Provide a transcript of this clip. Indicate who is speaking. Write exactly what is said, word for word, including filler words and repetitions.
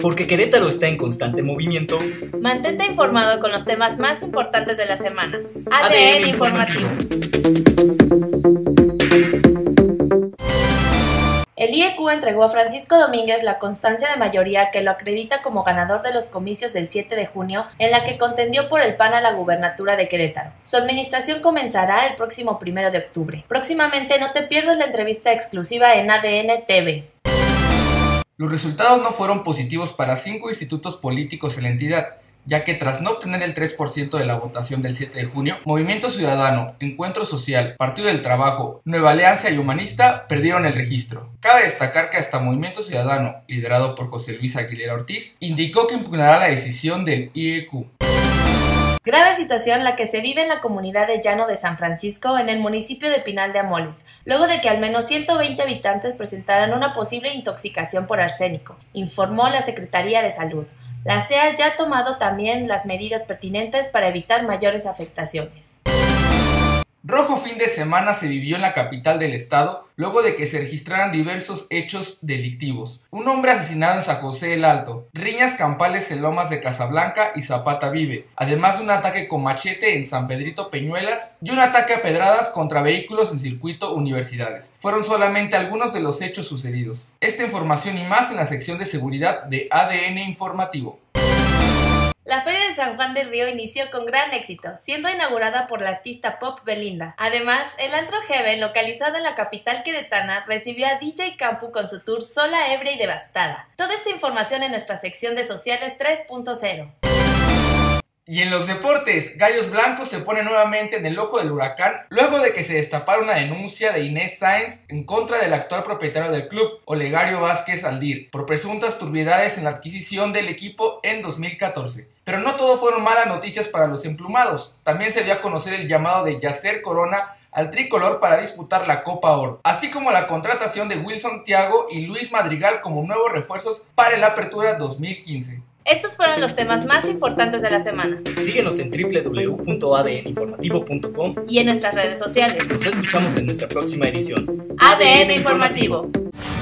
Speaker 1: porque Querétaro está en constante movimiento,
Speaker 2: mantente informado con los temas más importantes de la semana. A D N Informativo. El I E Q entregó a Francisco Domínguez la constancia de mayoría que lo acredita como ganador de los comicios del siete de junio, en la que contendió por el P A N a la gubernatura de Querétaro. Su administración comenzará el próximo primero de octubre. Próximamente no te pierdas la entrevista exclusiva en A D N T V.
Speaker 3: Los resultados no fueron positivos para cinco institutos políticos en la entidad, ya que tras no obtener el tres por ciento de la votación del siete de junio, Movimiento Ciudadano, Encuentro Social, Partido del Trabajo, Nueva Alianza y Humanista perdieron el registro. Cabe destacar que hasta Movimiento Ciudadano, liderado por José Luis Aguilera Ortiz, indicó que impugnará la decisión del I E Q.
Speaker 2: Grave situación la que se vive en la comunidad de Llano de San Francisco, en el municipio de Pinal de Amoles, luego de que al menos ciento veinte habitantes presentaran una posible intoxicación por arsénico, informó la Secretaría de Salud. La C E A ya ha tomado también las medidas pertinentes para evitar mayores afectaciones.
Speaker 3: Rojo fin de semana se vivió en la capital del estado luego de que se registraran diversos hechos delictivos. Un hombre asesinado en San José el Alto, riñas campales en Lomas de Casablanca y Zapata Vive, además de un ataque con machete en San Pedrito Peñuelas y un ataque a pedradas contra vehículos en circuito Universidades. Fueron solamente algunos de los hechos sucedidos. Esta información y más en la sección de seguridad de A D N Informativo.
Speaker 2: La Feria de San Juan del Río inició con gran éxito, siendo inaugurada por la artista pop Belinda. Además, el Antro Heaven, localizado en la capital queretana, recibió a D J Campu con su tour Sola, Ebria y Devastada. Toda esta información en nuestra sección de Sociales tres punto cero.
Speaker 3: Y en los deportes, Gallos Blancos se pone nuevamente en el ojo del huracán luego de que se destapara una denuncia de Inés Sáenz en contra del actual propietario del club, Olegario Vázquez Aldir, por presuntas turbiedades en la adquisición del equipo en dos mil catorce. Pero no todo fueron malas noticias para los emplumados. También se dio a conocer el llamado de Yacer Corona al tricolor para disputar la Copa Oro, así como la contratación de Wilson Thiago y Luis Madrigal como nuevos refuerzos para la Apertura dos mil quince.
Speaker 2: Estos fueron los temas más importantes de la semana.
Speaker 1: Síguenos en w w w punto a d n informativo punto com
Speaker 2: y en nuestras redes sociales.
Speaker 1: Nos escuchamos en nuestra próxima edición.
Speaker 2: A D N Informativo.